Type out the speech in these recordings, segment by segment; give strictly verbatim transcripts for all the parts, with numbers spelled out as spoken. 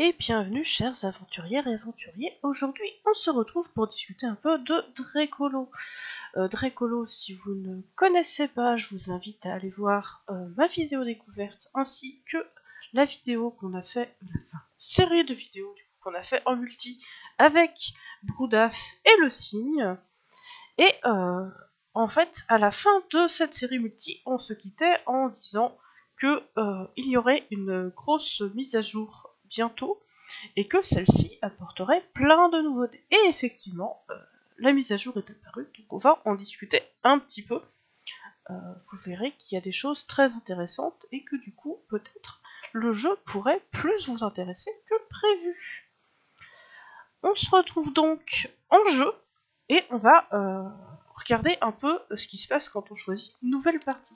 Et bienvenue chers aventurières et aventuriers. Aujourd'hui on se retrouve pour discuter un peu de Drekolo. Euh, Drekolo, si vous ne connaissez pas, je vous invite à aller voir euh, ma vidéo découverte ainsi que la vidéo qu'on a fait, enfin série de vidéos qu'on a fait en multi avec Broudaf et le cygne. Et euh, en fait à la fin de cette série multi on se quittait en disant que euh, il y aurait une grosse mise à jour bientôt et que celle-ci apporterait plein de nouveautés. Et effectivement, euh, la mise à jour est apparue, donc on va en discuter un petit peu. Euh, vous verrez qu'il y a des choses très intéressantes et que du coup, peut-être, le jeu pourrait plus vous intéresser que prévu. On se retrouve donc en jeu et on va euh, regarder un peu ce qui se passe quand on choisit une nouvelle partie.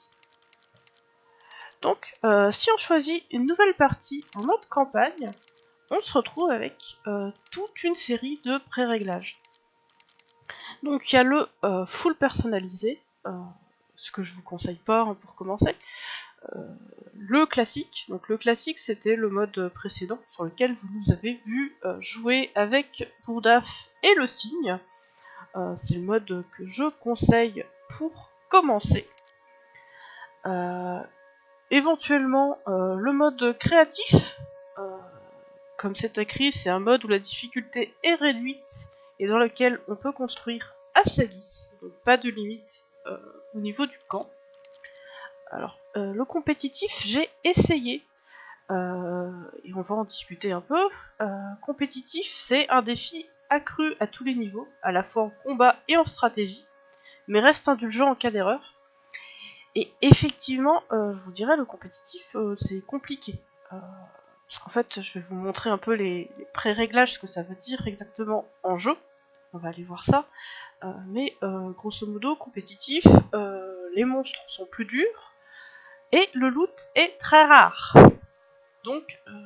Donc, euh, si on choisit une nouvelle partie en mode campagne, on se retrouve avec euh, toute une série de pré-réglages. Donc il y a le euh, full personnalisé, euh, ce que je vous conseille pas hein, pour commencer. Euh, le classique, donc le classique c'était le mode précédent sur lequel vous nous avez vu euh, jouer avec Broudaf et le cygne. Euh, c'est le mode que je conseille pour commencer. Euh, éventuellement euh, le mode créatif. Euh, Comme c'est écrit, c'est un mode où la difficulté est réduite et dans lequel on peut construire à sa guise, donc pas de limite euh, au niveau du camp. Alors, euh, le compétitif, j'ai essayé, euh, et on va en discuter un peu. Euh, compétitif, c'est un défi accru à tous les niveaux, à la fois en combat et en stratégie, mais reste indulgent en cas d'erreur. Et effectivement, euh, je vous dirais, le compétitif, euh, c'est compliqué. Euh, Parce qu'en fait, je vais vous montrer un peu les, les pré-réglages, ce que ça veut dire exactement en jeu. On va aller voir ça. Euh, mais euh, grosso modo, compétitif, euh, les monstres sont plus durs et le loot est très rare. Donc, euh,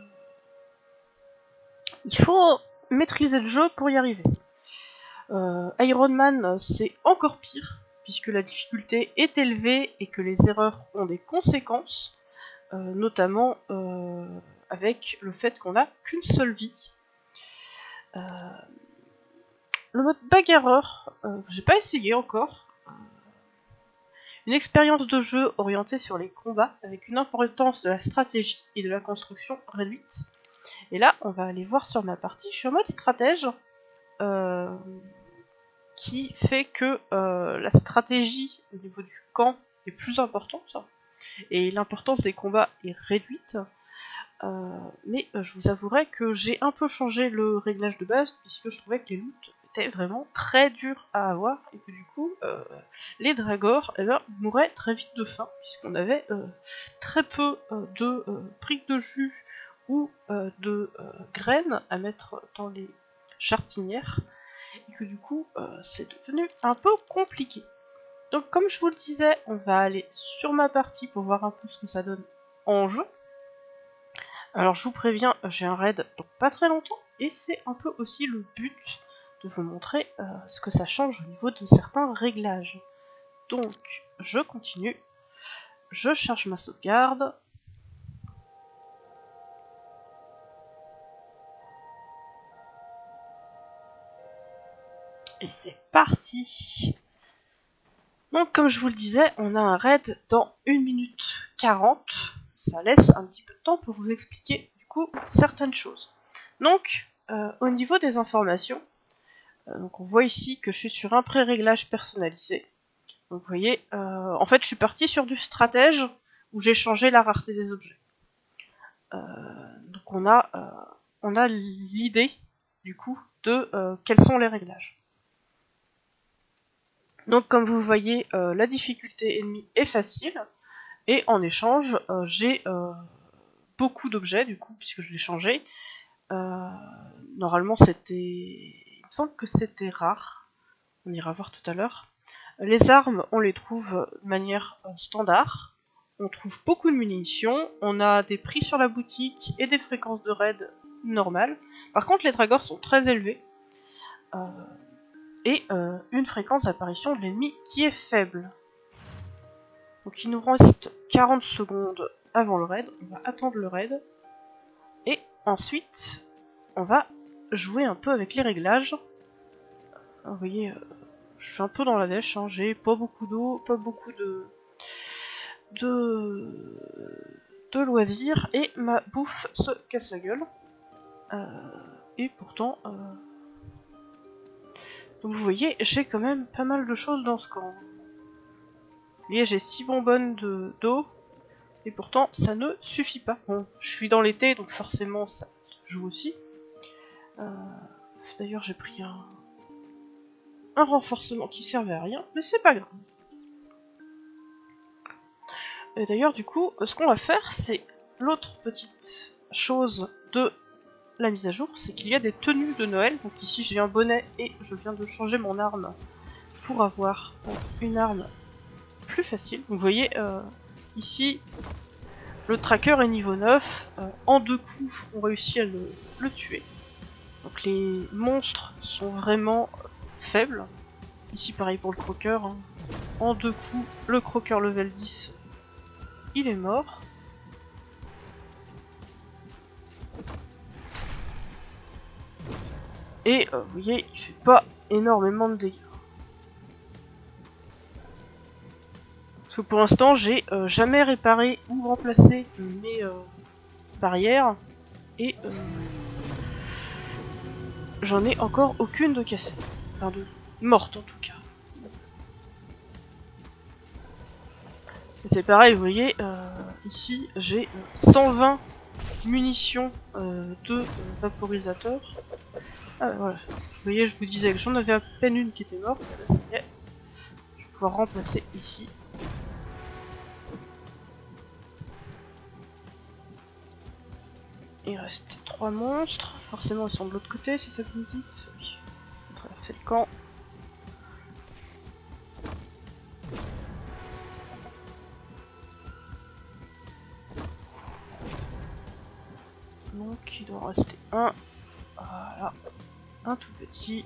il faut maîtriser le jeu pour y arriver. Euh, Iron Man, c'est encore pire, puisque la difficulté est élevée et que les erreurs ont des conséquences, euh, notamment... Euh, avec le fait qu'on n'a qu'une seule vie. Euh, le mode bagarreur, euh, j'ai pas essayé encore. Euh, une expérience de jeu orientée sur les combats, avec une importance de la stratégie et de la construction réduite. Et là, on va aller voir sur ma partie, je suis en mode stratège, euh, qui fait que euh, la stratégie au niveau du camp est plus importante, et l'importance des combats est réduite. Euh, mais euh, je vous avouerai que j'ai un peu changé le réglage de base puisque je trouvais que les loots étaient vraiment très durs à avoir et que du coup euh, les dragors eh ben, mouraient très vite de faim puisqu'on avait euh, très peu euh, de euh, briques de jus ou euh, de euh, graines à mettre dans les chartinières et que du coup euh, c'est devenu un peu compliqué. Donc comme je vous le disais, on va aller sur ma partie pour voir un peu ce que ça donne en jeu. Alors je vous préviens, j'ai un raid dans pas très longtemps, et c'est un peu aussi le but de vous montrer euh, ce que ça change au niveau de certains réglages. Donc je continue, je charge ma sauvegarde. Et c'est parti. Donc comme je vous le disais, on a un raid dans une minute quarante. Ça laisse un petit peu de temps pour vous expliquer du coup certaines choses. Donc euh, au niveau des informations, euh, donc on voit ici que je suis sur un pré-réglage personnalisé. Donc vous voyez, euh, en fait je suis parti sur du stratège où j'ai changé la rareté des objets. Euh, donc on a, euh, on a l'idée du coup de euh, quels sont les réglages. Donc comme vous voyez, euh, la difficulté ennemie est facile, et en échange, euh, j'ai euh, beaucoup d'objets du coup, puisque je l'ai changé. Euh, normalement c'était... il me semble que c'était rare, on ira voir tout à l'heure. Les armes, on les trouve de manière euh, standard, on trouve beaucoup de munitions, on a des prix sur la boutique et des fréquences de raid normales. Par contre les dragors sont très élevés. Euh, et euh, une fréquence d'apparition de l'ennemi qui est faible. Donc il nous reste quarante secondes avant le raid, on va attendre le raid, et ensuite on va jouer un peu avec les réglages. Vous voyez, euh, je suis un peu dans la dèche, hein. J'ai pas beaucoup d'eau, pas beaucoup de... de... de loisirs, et ma bouffe se casse la gueule. Euh, et pourtant... Euh... Donc vous voyez, j'ai quand même pas mal de choses dans ce camp. Vous voyez, j'ai six bonbonnes d'eau, et pourtant ça ne suffit pas. Bon, je suis dans l'été, donc forcément ça joue aussi. Euh... D'ailleurs j'ai pris un... un renforcement qui servait à rien, mais c'est pas grave. Et d'ailleurs du coup, ce qu'on va faire, c'est l'autre petite chose de la mise à jour, c'est qu'il y a des tenues de Noël. Donc ici j'ai un bonnet et je viens de changer mon arme pour avoir une arme plus facile. Donc vous voyez, euh, ici le tracker est niveau neuf, euh, en deux coups on réussit à le, le tuer. Donc les monstres sont vraiment faibles. Ici pareil pour le croqueur, hein. En deux coups, le croqueur level dix, il est mort. Et euh, vous voyez, il fait pas énormément de dégâts. Parce que pour l'instant, j'ai euh, jamais réparé ou remplacé mes euh, barrières. Et euh, j'en ai encore aucune de cassée. Enfin, de morte en tout cas. C'est pareil, vous voyez, euh, ici j'ai cent vingt munitions euh, de euh, vaporisateurs. Ah, voilà. Vous voyez, je vous disais que j'en avais à peine une qui était morte. Là, ça y est. Je vais pouvoir remplacer ici. Il reste trois monstres. Forcément, ils sont de l'autre côté, si ça vous me dit. Oui. On va traverser le camp. Donc, il doit en rester un. Voilà. Un tout petit.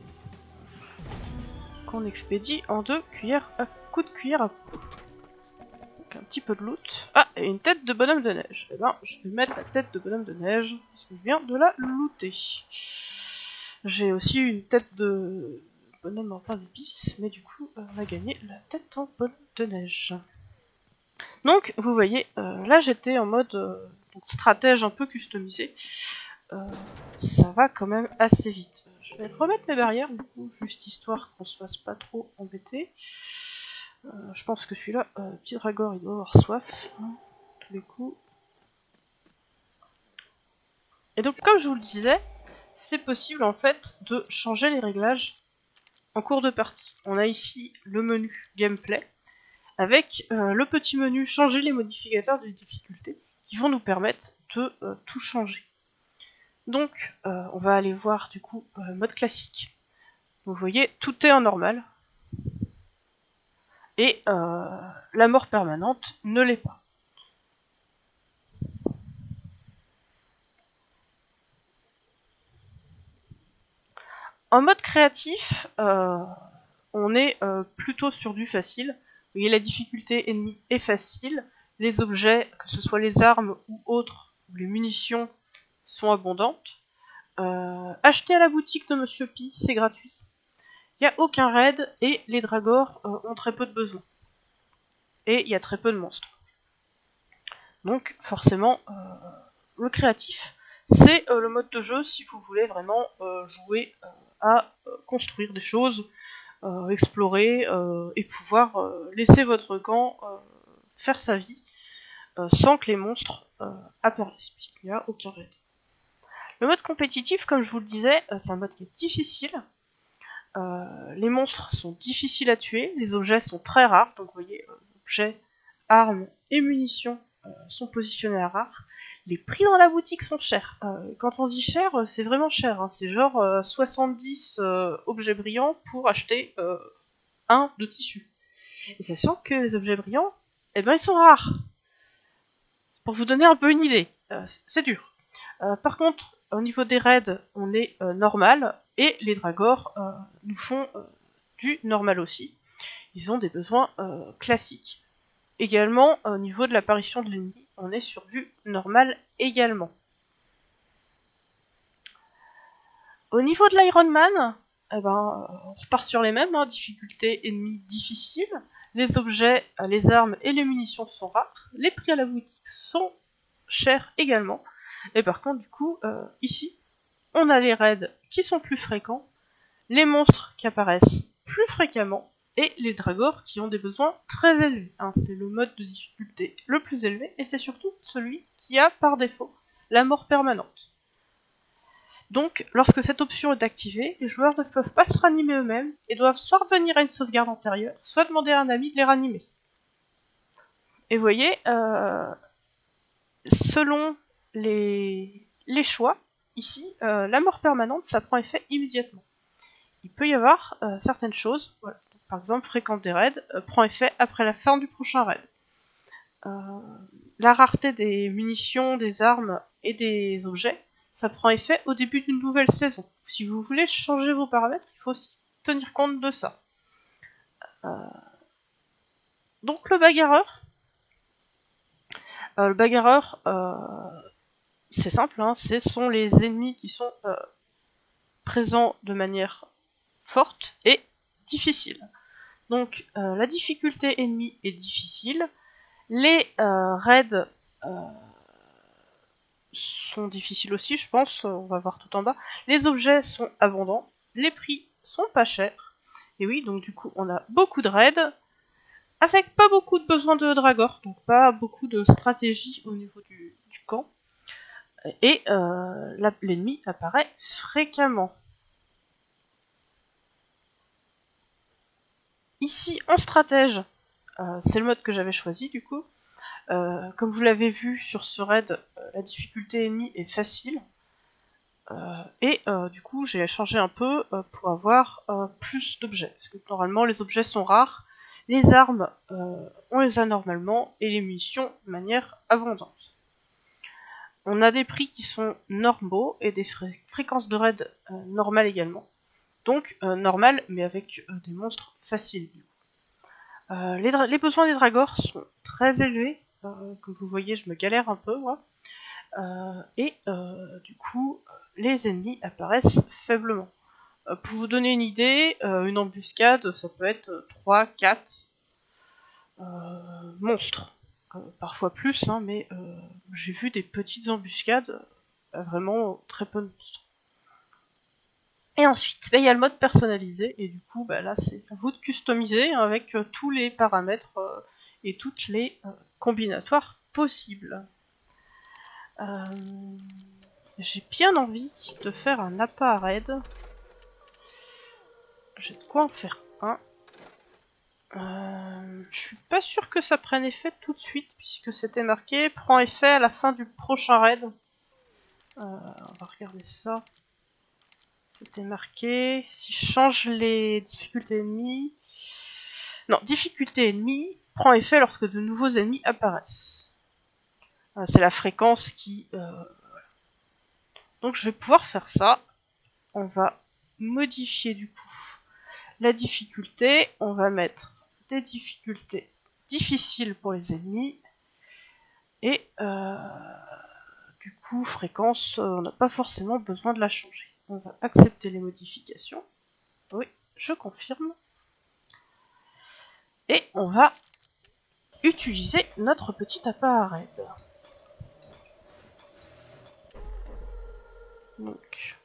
Qu'on expédie en deux cuillères à coups de cuillère à peau. Donc, un petit peu de loot. Ah, et une tête de bonhomme de neige. Eh ben, je vais mettre la tête de bonhomme de neige parce que je viens de la looter. J'ai aussi une tête de bonhomme en pain d'épices, mais du coup, on a gagné la tête en bonhomme de neige. Donc, vous voyez, euh, là j'étais en mode euh, donc stratège un peu customisé. Euh, ça va quand même assez vite. Je vais remettre mes barrières, du coup, juste histoire qu'on se fasse pas trop embêter. Euh, je pense que celui-là, euh, petit Dragor, il doit avoir soif, hein, tous les coups. Et donc, comme je vous le disais, c'est possible en fait de changer les réglages en cours de partie. On a ici le menu gameplay avec euh, le petit menu changer les modificateurs de difficulté qui vont nous permettre de euh, tout changer. Donc euh, on va aller voir du coup euh, mode classique. Vous voyez, tout est en normal et euh, la mort permanente ne l'est pas. En mode créatif, euh, on est euh, plutôt sur du facile. Vous voyez, la difficulté ennemie est facile. Les objets, que ce soit les armes ou autres, ou les munitions, sont abondantes. Euh, acheter à la boutique de Monsieur Pi, c'est gratuit. Il n'y a aucun raid et les Dragors euh, ont très peu de besoins. Et il y a très peu de monstres. Donc forcément, euh, le créatif, c'est euh, le mode de jeu si vous voulez vraiment euh, jouer euh, à euh, construire des choses, euh, explorer euh, et pouvoir euh, laisser votre camp euh, faire sa vie euh, sans que les monstres euh, apparaissent, puisqu'il n'y a aucun raid. Le mode compétitif, comme je vous le disais, euh, c'est un mode qui est difficile. Euh, les monstres sont difficiles à tuer, les objets sont très rares, donc vous voyez, euh, objets, armes et munitions euh, sont positionnés à rares. Les prix dans la boutique sont chers. Euh, quand on dit cher, c'est vraiment cher, hein. C'est genre euh, soixante-dix euh, objets brillants pour acheter euh, un de tissu. Et sachant que les objets brillants, eh ben ils sont rares. C'est pour vous donner un peu une idée. Euh, c'est dur. Euh, par contre, au niveau des raids, on est euh, normal, et les Dragors euh, nous font euh, du normal aussi. Ils ont des besoins euh, classiques. Également, au niveau de l'apparition de l'ennemi, on est sur du normal également. Au niveau de l'Iron Man, eh ben, on repart sur les mêmes, hein, difficulté ennemie difficile. Les objets, les armes et les munitions sont rares. Les prix à la boutique sont chers également. Et par contre, du coup, euh, ici, on a les raids qui sont plus fréquents, les monstres qui apparaissent plus fréquemment, et les dragors qui ont des besoins très élevés. Hein. C'est le mode de difficulté le plus élevé, et c'est surtout celui qui a par défaut la mort permanente. Donc, lorsque cette option est activée, les joueurs ne peuvent pas se ranimer eux-mêmes et doivent soit revenir à une sauvegarde antérieure, soit demander à un ami de les ranimer. Et vous voyez, euh, selon les, les choix, ici, euh, la mort permanente, ça prend effet immédiatement. Il peut y avoir euh, certaines choses, voilà. Donc, par exemple, fréquence des raids euh, prend effet après la fin du prochain raid. Euh, la rareté des munitions, des armes et des objets, ça prend effet au début d'une nouvelle saison. Si vous voulez changer vos paramètres, il faut aussi tenir compte de ça. Euh... Donc le bagarreur, euh, le bagarreur, euh... c'est simple, hein, ce sont les ennemis qui sont euh, présents de manière forte et difficile. Donc euh, la difficulté ennemie est difficile, les euh, raids euh, sont difficiles aussi, je pense, on va voir tout en bas. Les objets sont abondants, les prix sont pas chers, et oui, donc du coup on a beaucoup de raids, avec pas beaucoup de besoin de dragor, donc pas beaucoup de stratégie au niveau du, du camp, et euh, l'ennemi apparaît fréquemment. Ici, en stratège, euh, c'est le mode que j'avais choisi du coup. Euh, comme vous l'avez vu sur ce raid, euh, la difficulté ennemie est facile. Euh, et euh, du coup, j'ai changé un peu euh, pour avoir euh, plus d'objets. Parce que normalement, les objets sont rares. Les armes, euh, on les a normalement. Et les munitions, de manière abondante. On a des prix qui sont normaux et des fré fréquences de raid euh, normales également. Donc, euh, normal, mais avec euh, des monstres faciles. Euh, les, les besoins des dragors sont très élevés. Euh, comme vous voyez, je me galère un peu, moi. Euh, et euh, du coup, les ennemis apparaissent faiblement. Euh, pour vous donner une idée, euh, une embuscade, ça peut être trois quatre euh, monstres. Euh, parfois plus, hein, mais euh, j'ai vu des petites embuscades, euh, vraiment très peu de monstres. Et ensuite, bah, il y a le mode personnalisé, et du coup, bah, là, c'est à vous de customiser avec euh, tous les paramètres euh, et toutes les euh, combinatoires possibles. Euh, J'ai bien envie de faire un appât à raid. J'ai de quoi en faire un. Euh, je suis pas sûr que ça prenne effet tout de suite, puisque c'était marqué prend effet à la fin du prochain raid. Euh, on va regarder ça. C'était marqué si je change les difficultés ennemies. Non, difficulté ennemie prend effet lorsque de nouveaux ennemis apparaissent. Euh, C'est la fréquence qui. Euh... Donc je vais pouvoir faire ça. On va modifier du coup la difficulté. On va mettre des difficultés difficiles pour les ennemis. Et euh, du coup, fréquence, on n'a pas forcément besoin de la changer. On va accepter les modifications. Oui, je confirme. Et on va utiliser notre petit appât à raid. Donc,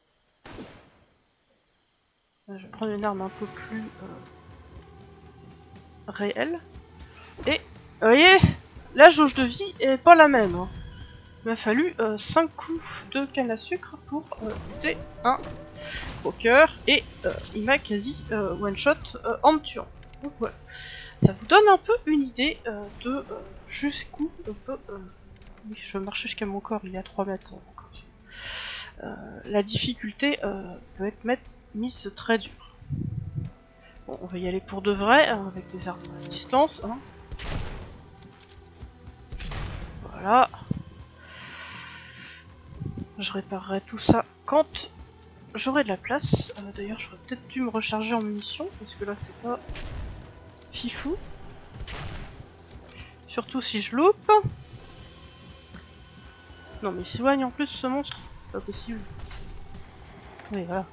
je vais prendre une arme un peu plus euh, réelle. Et, vous voyez, la jauge de vie est pas la même. Hein. Il m'a fallu euh, cinq coups de canne à sucre pour euh, buter un poker. Et euh, il m'a quasi euh, one-shot euh, en me tuant. Donc voilà. Ça vous donne un peu une idée euh, de euh, jusqu'où on peut... Euh... Oui, je vais marcher jusqu'à mon corps, il est à trois mètres. Encore. Euh, la difficulté euh, peut être mettre, mise très dure. Bon, on va y aller pour de vrai, hein, avec des armes à distance. Hein. Voilà. Je réparerai tout ça quand j'aurai de la place. Euh, D'ailleurs, j'aurais peut-être dû me recharger en munitions, parce que là, c'est pas fifou. Surtout si je loupe. Non, mais il s'éloigne en plus, ce monstre. Pas possible. Oui, voilà.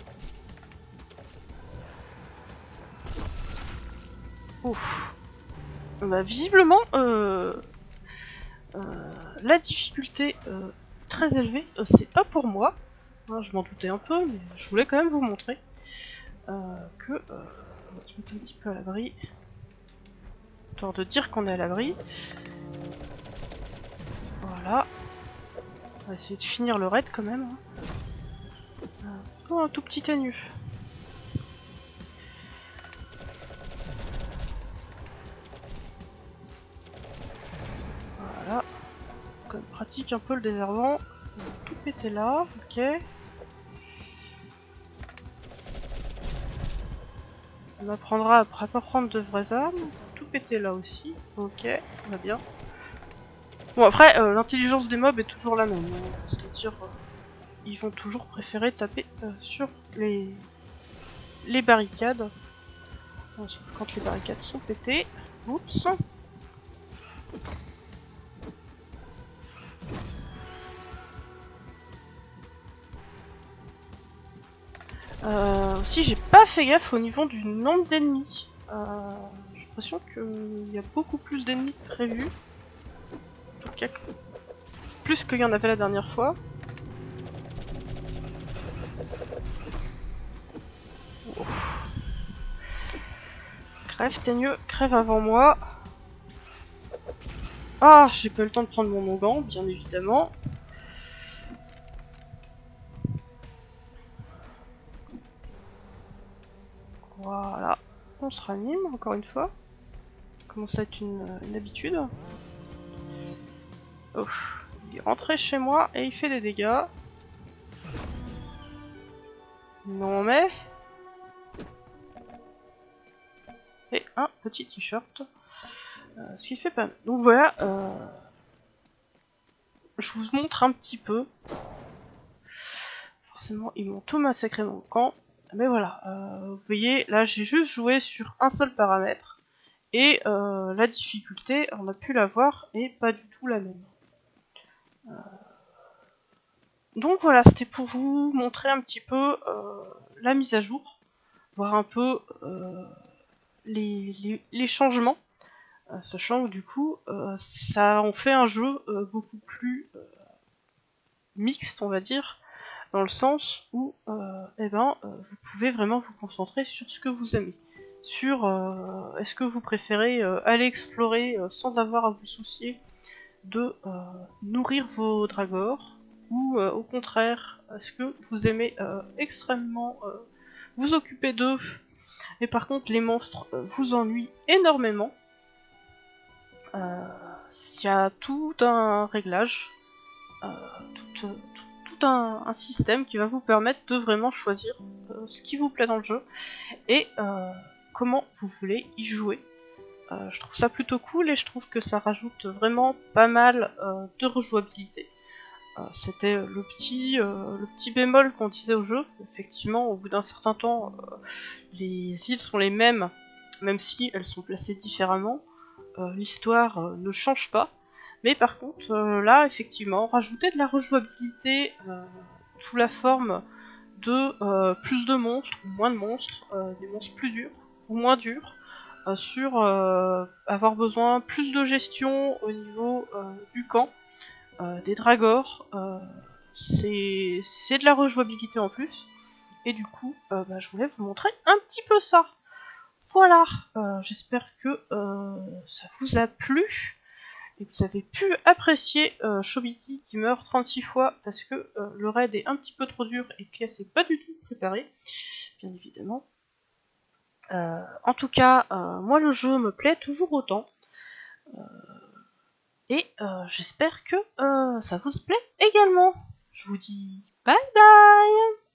Ouf. Bah, visiblement, euh, euh, la difficulté euh, très élevée, euh, c'est pas pour moi. Hein, je m'en doutais un peu, mais je voulais quand même vous montrer euh, que... Euh, on va se mettre un petit peu à l'abri. Histoire de dire qu'on est à l'abri. Voilà. On va essayer de finir le raid quand même. Hein. Oh, un tout petit ténu. Voilà. Comme pratique un peu le désherbant. On va tout péter là, ok. Ça m'apprendra à pas prendre de vraies armes. Tout péter là aussi, ok, va bien. Bon après, euh, l'intelligence des mobs est toujours la même, hein. C'est-à-dire, euh, ils vont toujours préférer taper euh, sur les, les barricades. Bon, sauf quand les barricades sont pétées. Oups. Euh, aussi, j'ai pas fait gaffe au niveau du nombre d'ennemis. Euh, j'ai l'impression qu'il y a beaucoup plus d'ennemis que prévu. En tout cas, plus qu'il y en avait la dernière fois. Ouf. Crève, t'es mieux, crève avant moi. Ah, j'ai pas eu le temps de prendre mon onguent, bien évidemment. Voilà, on se ranime encore une fois. Ça commence à être une, une habitude. Oh, il est rentré chez moi et il fait des dégâts. Non mais... Et un petit t-shirt. Euh, ce qui fait pas... Donc voilà, euh... je vous montre un petit peu. Forcément, ils m'ont tout massacré mon camp. Mais voilà, euh, vous voyez, là j'ai juste joué sur un seul paramètre. Et euh, la difficulté, on a pu la voir, est pas du tout la même. Euh... Donc voilà, c'était pour vous montrer un petit peu euh, la mise à jour. Voir un peu euh, les, les, les changements. Euh, sachant que du coup, euh, ça en fait un jeu euh, beaucoup plus euh, mixte, on va dire. Dans le sens où euh, eh ben, euh, vous pouvez vraiment vous concentrer sur ce que vous aimez. Sur euh, est-ce que vous préférez euh, aller explorer euh, sans avoir à vous soucier de euh, nourrir vos dragors, ou euh, au contraire, est-ce que vous aimez euh, extrêmement euh, vous occuper d'eux, et par contre les monstres euh, vous ennuient énormément. Il euh, y a tout un réglage, euh, tout, tout tout un, un système qui va vous permettre de vraiment choisir euh, ce qui vous plaît dans le jeu et euh, comment vous voulez y jouer. Euh, je trouve ça plutôt cool et je trouve que ça rajoute vraiment pas mal euh, de rejouabilité. Euh, C'était le petit, euh, le petit bémol qu'on disait au jeu. Effectivement, au bout d'un certain temps, euh, les îles sont les mêmes, même si elles sont placées différemment. Euh, L'histoire euh, ne change pas. Mais par contre, euh, là, effectivement, rajouter de la rejouabilité euh, sous la forme de euh, plus de monstres ou moins de monstres, euh, des monstres plus durs ou moins durs, euh, sur euh, avoir besoin plus de gestion au niveau euh, du camp, euh, des dragors, euh, c'est de la rejouabilité en plus. Et du coup, euh, bah, je voulais vous montrer un petit peu ça. Voilà, euh, j'espère que euh, ça vous a plu. Et que vous avez pu apprécier euh, Shobiki qui meurt trente-six fois parce que euh, le raid est un petit peu trop dur et qu'elle s'est pas du tout préparée, bien évidemment. Euh, en tout cas, euh, moi le jeu me plaît toujours autant. Euh, et euh, j'espère que euh, ça vous plaît également. Je vous dis bye bye!